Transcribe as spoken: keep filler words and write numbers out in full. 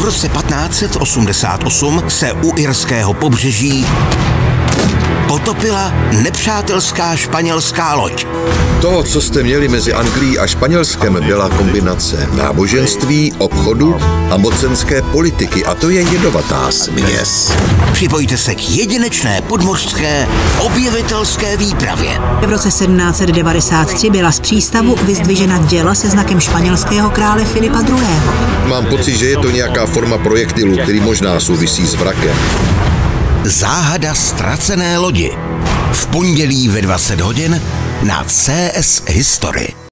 V roce patnáct set osmdesát osm se u irského pobřeží potopila nepřátelská španělská loď. To, co jste měli mezi Anglií a Španělskem, byla kombinace náboženství, obchodu a mocenské politiky. A to je jedovatá směs. Připojte se k jedinečné podmořské objevitelské výpravě. V roce sedmnáct set devadesát tři byla z přístavu vyzdvižena děla se znakem španělského krále Filipa druhého. Mám pocit, že je to nějaká forma projektilu, který možná souvisí s vrakem. Záhada ztracené lodi. V pondělí ve dvacet hodin na C S History.